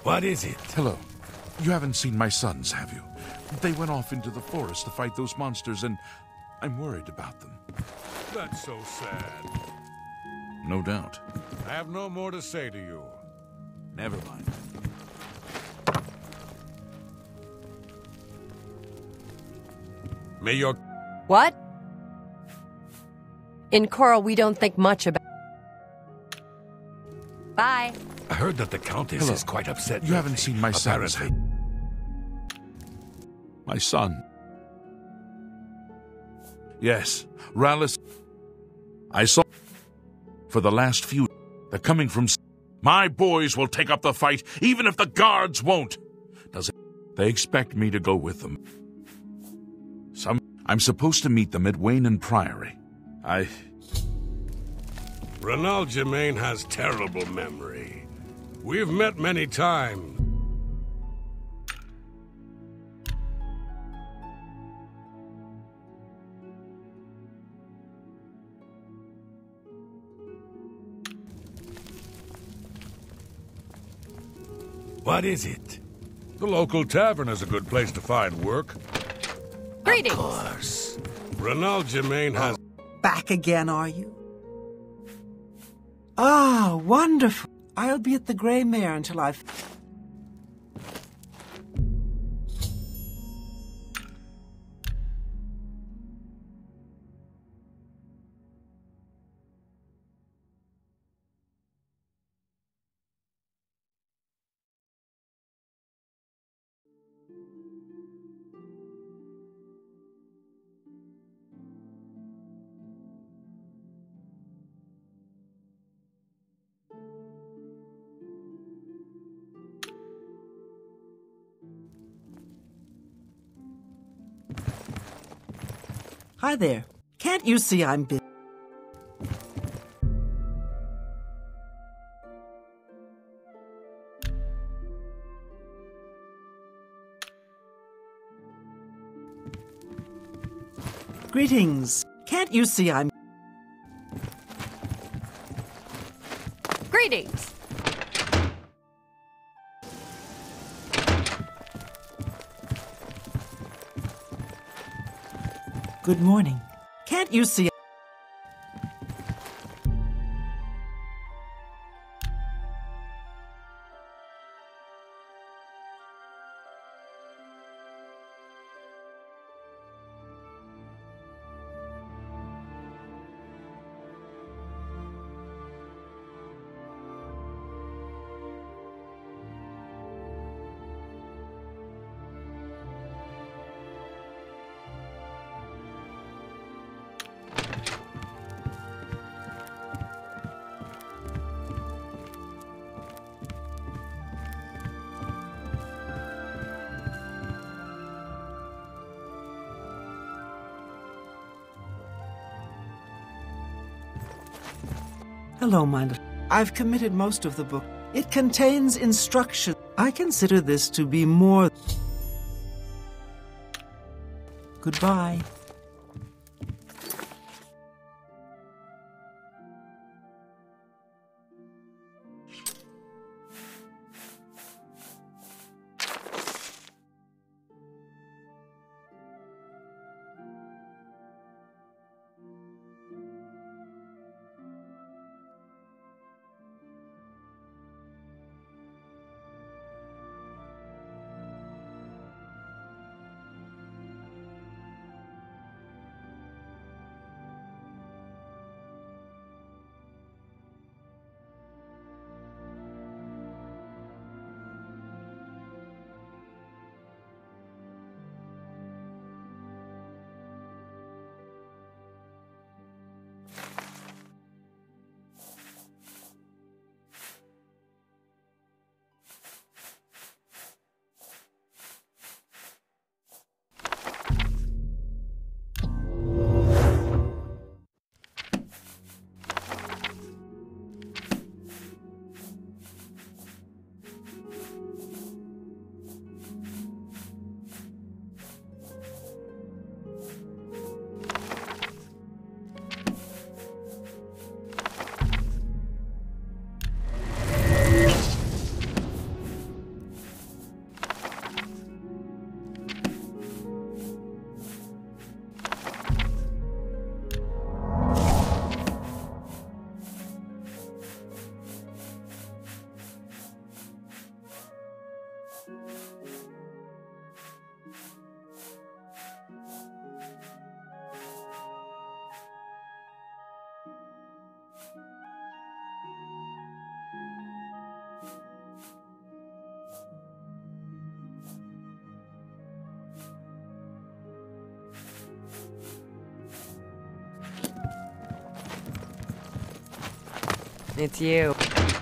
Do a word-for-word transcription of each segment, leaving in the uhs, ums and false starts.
What is it? Hello. You haven't seen my sons, have you? They went off into the forest to fight those monsters, and I'm worried about them. That's so sad. No doubt. I have no more to say to you. Never mind. May your... What? In Coral, we don't think much about... Bye. I heard that the Countess Hello. is quite upset. You haven't seen my sons, have apparently. you? My son. Yes, Rallis. I saw... For the last few... They're coming from... My boys will take up the fight, even if the guards won't. Does it... They expect me to go with them. Some... I'm supposed to meet them at Wayne Priory. I... Renald Germain has terrible memory. We've met many times. What is it? The local tavern is a good place to find work. Greetings. Of course. Renald Germain has... Back again, are you? Ah, wonderful. I'll be at the Grey Mare until I've... Hi there. Can't you see I'm busy? Greetings. Can't you see I'm... Greetings. Good morning. Can't you see... Hello, my little... I've committed most of the book. It contains instruction. I consider this to be more... Goodbye. It's you.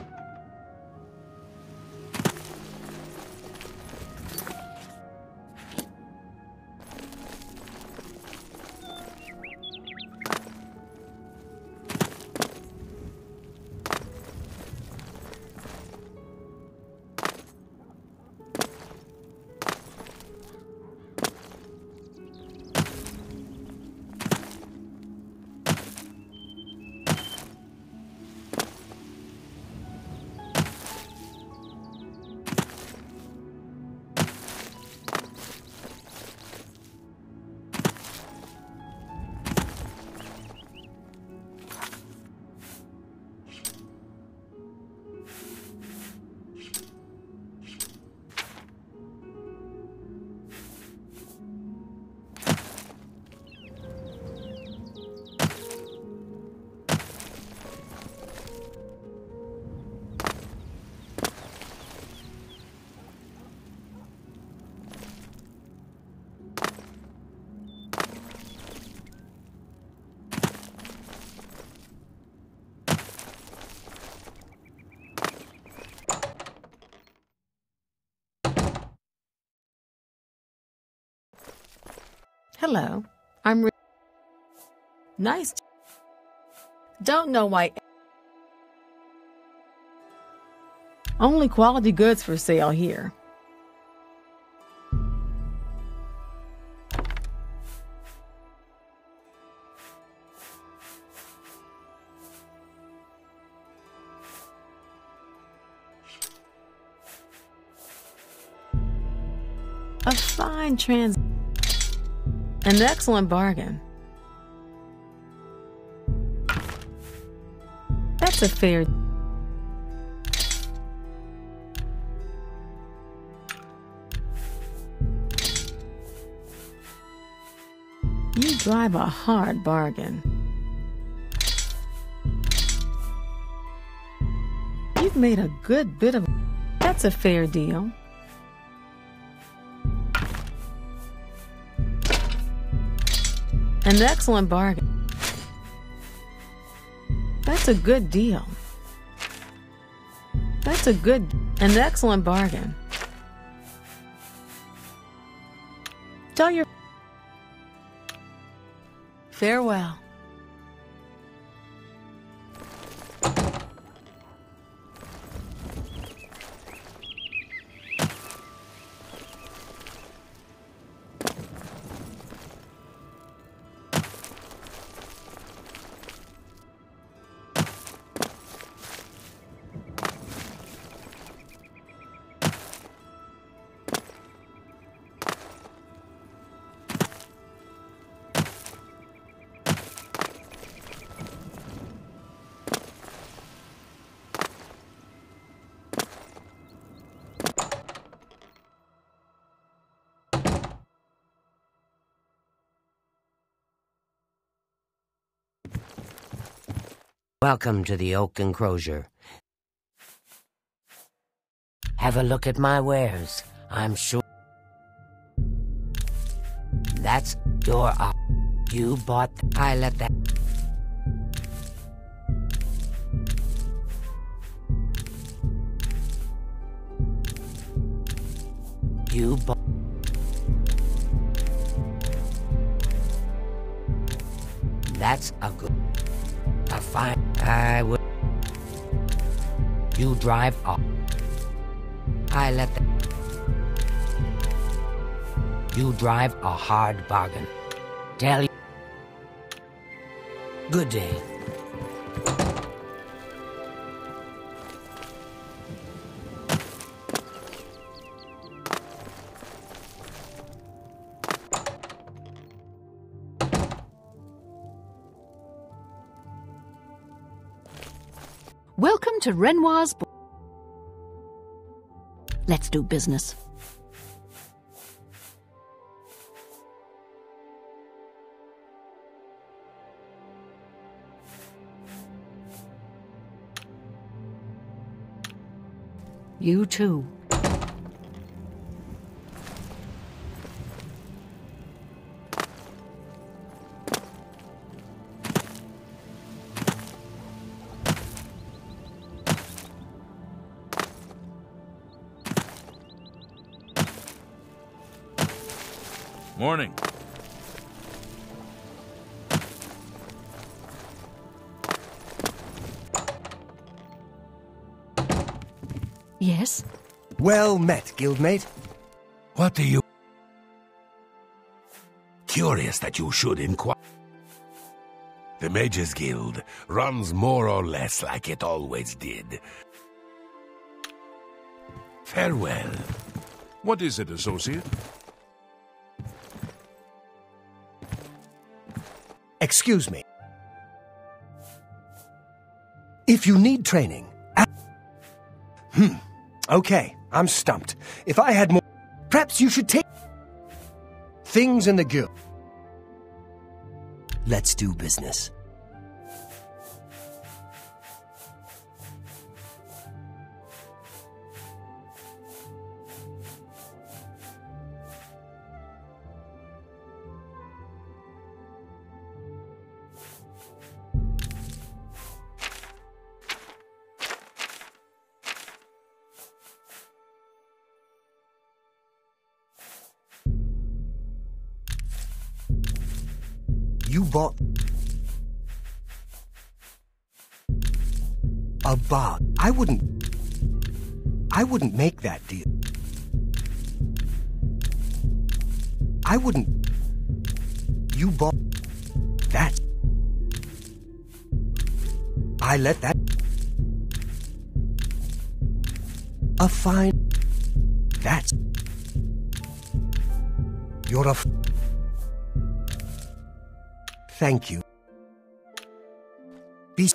Hello, I'm re- nice. t- Don't know why. Only quality goods for sale here. A fine trans. An excellent bargain. That's a fair. You drive a hard bargain. You've made a good bit of. That's a fair deal. An excellent bargain. That's a good deal. That's a good, an excellent bargain. Tell your farewell. Welcome to the Oak Enclosure. Have a look at my wares. I'm sure that's your op. You bought. Th I let that. You bought. That's a good. A fine. I would. You drive off. I let the. You drive a hard bargain. Tell you. Good day. Welcome to Renoir's. Let's do business. You too. Morning. Yes? Well met, guildmate. What do you... Curious that you should inquire. The Mages Guild runs more or less like it always did. Farewell. What is it, associate? Excuse me. If you need training... Hmm. Okay, I'm stumped. If I had more... Perhaps you should take... Things in the guild. Let's do business. You bought a bar. I wouldn't... I wouldn't make that deal. I wouldn't... You bought that. I let that... A fine... That's... You're a... F Thank you. Be...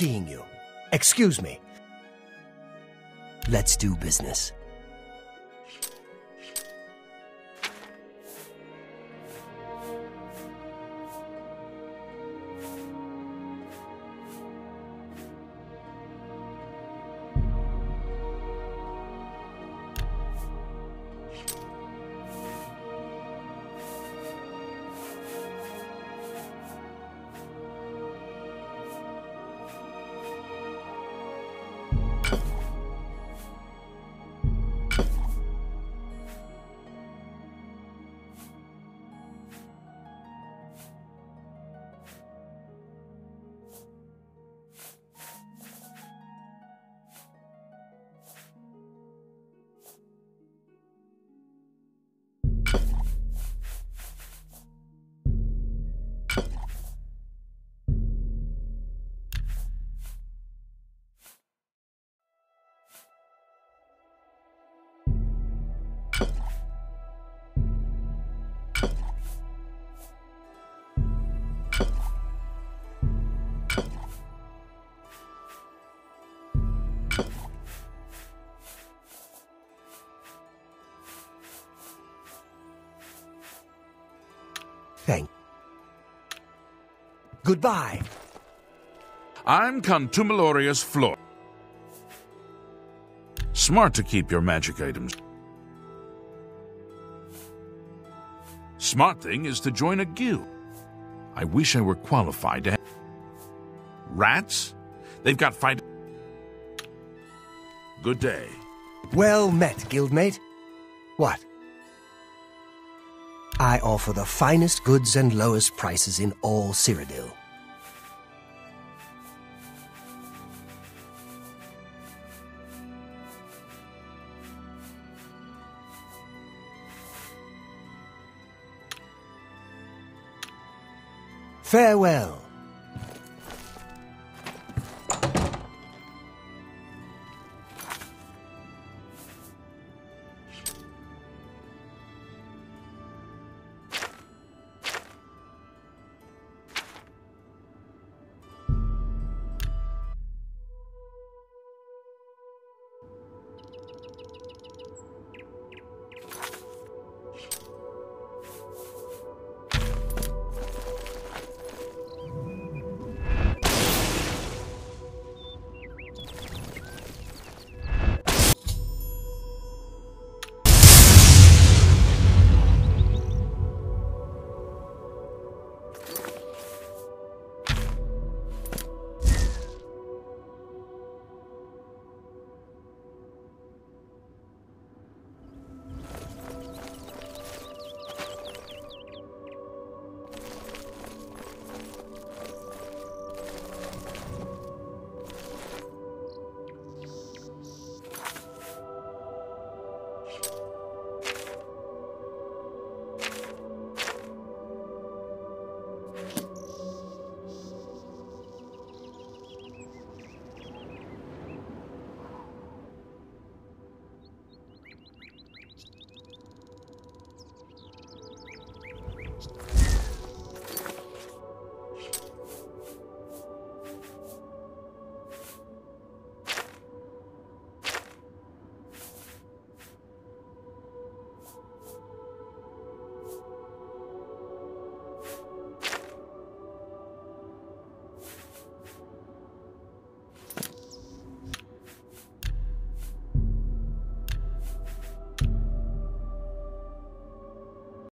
seeing you. Excuse me. Let's do business. Thank. Goodbye. I'm Contumeliorius Flor. Smart to keep your magic items. Smart thing is to join a guild. I wish I were qualified to have... Rats? They've got fight... Good day. Well met, guildmate. What? I offer the finest goods and lowest prices in all Cyrodiil. Farewell.